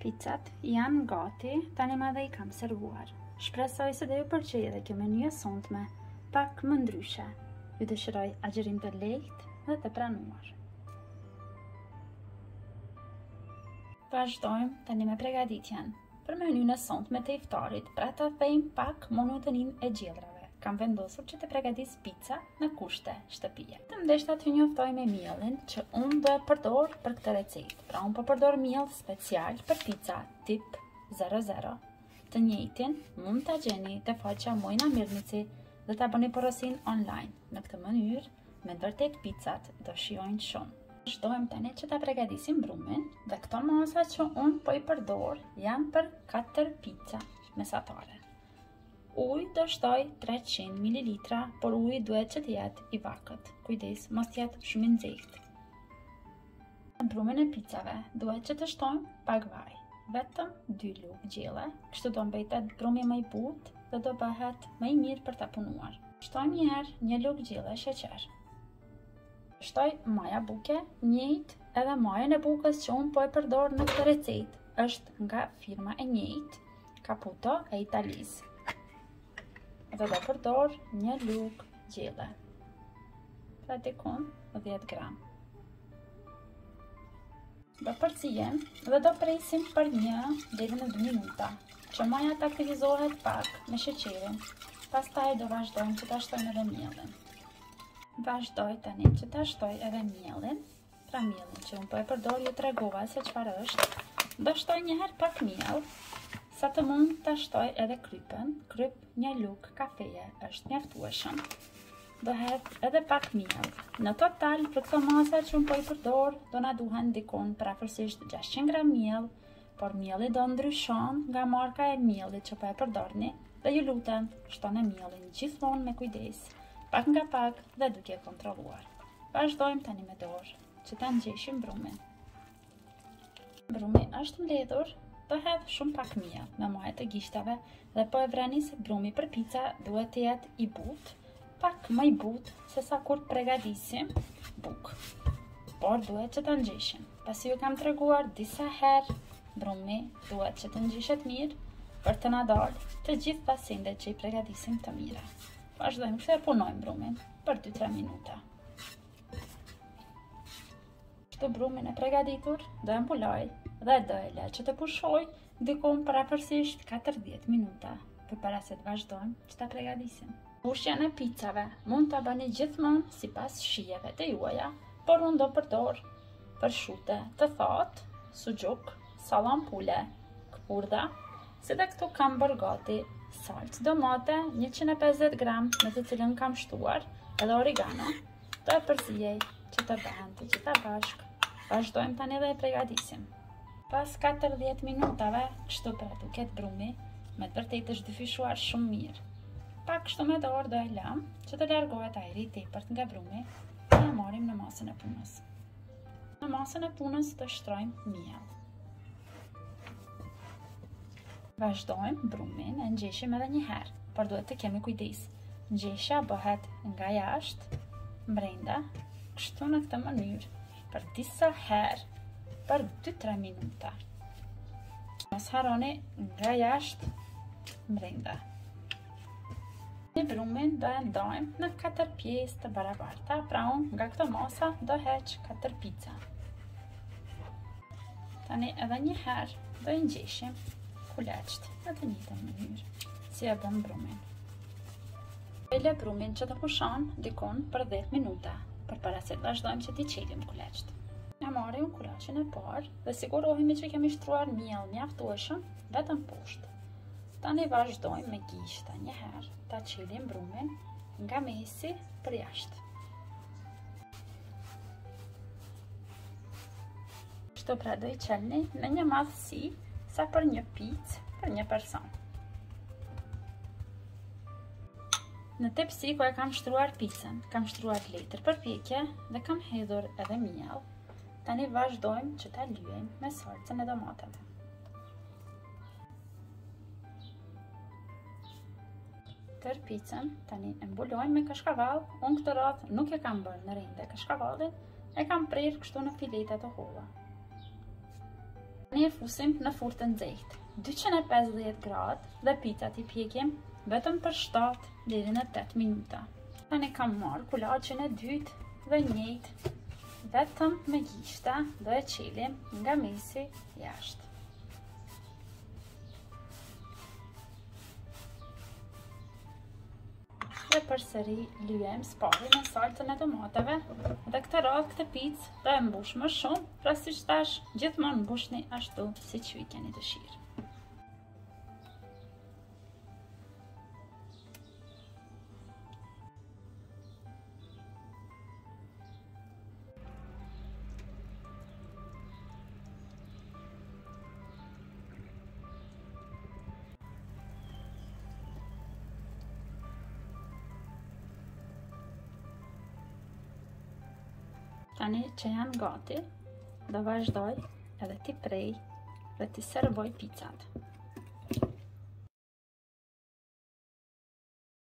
Pizzat janë gati, tani ma dhe I kam servuar. Shpresoj se dhe ju pëlqej edhe kjo menu e sonte pak më ndryshe. Ju dëshiroj agjerim të lehtë dhe të pranuar. Vazhdojmë tani me përgatitjen. Për menyn e sonte të iftarit, pra ta thejmë pak monotoninë e gjeldrave. Kam vendosur që të përgatis pizza në kushte shtëpie. Të ndeshta t'ju njoftoj me mielin që unë do e përdor për këtë recetë. Pra unë po përdor miell special për pizza tip 00. Të njëjtin mund ta gjeni te faqja Mojna Mirnici dhe ta bëni porosin online. Në këtë mënyrë, me vërtet pizzat do shijojnë shumë. Vazhdojmë tani që ta përgatisim brumin dhe këto masa që unë po I përdor janë për 4 pizza mesatare. Uji do shtoj 300 ml, por uji duhet që të jetë I vakët. Kujdes, mos të jetë shumë I nxehtë. Në brumin e pizzave duhet që të shtojmë pak vaj, vetëm 2 lugë gjelle, kështu do mbetet brumi më I butë dhe do bëhet më I mirë për ta punuar. Shtojmë një herë 1 lugë gjelle sheqer. Shtoj maja buke, njëjtë edhe majën e bukës që unë po e përdor në këtë recetë, është nga firma e njëjtë, Caputo e Italis. Dhe do përdor 1 lugë gjelle, pra dikon 10 gram. Do përzijem dhe do presim për 1 deri në 2 minuta, që maja të aktivizohet pak me sheqerin. Pastaj do vazhdojmë që ta shtojmë edhe mielin. Vazhdoj tani që ta shtoj edhe mielin, pra mielin që unë po e përdor ju tregova se çfarë është. Do shtoj një herë pak miell, sa të mund ta shtoj edhe krypën, kryp 1 lugë kafeje është mjaftueshëm. Do hedh edhe pak miell. Në total për këto masa që unë po I përdor, do na duhen dikon prafërsisht 600 gram miell, por mielli do ndryshon nga marka e miellit që po e përdorni, dhe ju lutem, shtoni mielin gjithmonë me kujdes, pak nga pak dhe duke kontrolluar. Vazhdojmë tani me dorë që ta ngjeshim brumin. Brumi është mbledhur. Do hedh shumë pak miell me majë të gishtave dhe po e vreni se brumi për pizza duhet të jetë I butë, pak më I butë se sa kur përgatisim bukë. Por duhet që ta ngjeshim. Pasi ju kam treguar disa herë, brumi duhet që të ngjishet mirë për të na dalë të gjithë pasendet që I përgatisim të mira. Vazhdojmë kështu e punojmë brumin për 2-3 minuta. Kështu brumin e përgatitur do e mbuloj dhe do e lë që të pushoj dikon parapërsisht 40 minuta, përpara se të vazhdojmë që ta përgatisim. Pushjen e pizzave mund ta bëni gjithmonë sipas shijeve të juaja, por unë do përdor përshute të thatë, suxhuk, sallam pule, këpurdha, si dhe këtu kam bërë gati salcë domate 150 gram me të cilën kam shtuar, edhe origano, do e përzijej që të bëhen të gjitha bashkë. Vazhdojmë tani dhe e përgatisim. Pas 40 minutave, kështu pra duket brumi, me të vërtetë është dyfishuar shumë mirë. Pak kështu me dorë do e lëm që të largohet ajri I tepërt nga brumi dhe e marrim në masën e punës. Në masën e punës do shtrojmë miell. Vazhdojmë brumin e ngjeshim edhe një herë, por duhet të kemi kujdes. Ngjeshja bëhet nga jashtë brenda, kështu në këtë mënyrë, për disa herë, për 2-3 minuta. Mos harroni nga jashtë brenda. Në brumin do e ndajmë në 4 pjesë të barabarta, pra unë nga këto masa do heq 4 pizza. Tani edhe një herë do I ngjeshim kuleçt në të njëjtën mënyrë si e bëm brumin. Do I lë brumin që të pushon dikon për 10 minuta, përpara se të vazhdojmë që t'i çelim kuleçt. Ne marrim kulaçin e parë dhe sigurohemi që kemi shtruar miell mjaftueshëm vetëm poshtë. Tani vazhdojmë me gishta një herë, ta çelim brumin nga mesi për jashtë. Kështu pra do I çelni në një madhësi sa për një picë për një person. Në tepsi ku e kam shtruar pizzën, kam shtruar letër për pjekje dhe kam hedhur edhe miell. Tani vazhdojmë që ta lyejmë me salcën e domateve. Tër pizzën tani e mbulojmë me kashkavall. Unë këtë radhë nuk e kam bërë në rende kashkavallin, e kam prerë kështu në fileta të holla. Tani e fusim në furrë të nxehtë, 250 gradë dhe picat i pjekim vetëm për 7 deri në 8 minuta. Tani kam marrë kulaçin e dytë dhe njëjtë, vetëm me gishta do e çelim nga mesi jashtë. Dhe përsëri lyem spari me salcën e tomateve dhe këtë radhë këtë picë do e mbush më shumë, pra siç thash, gjithmonë mbushni ashtu siç ju i keni dëshirë. Tani që janë gati, do vazhdoj edhe t'i prej dhe t'i servoj picat.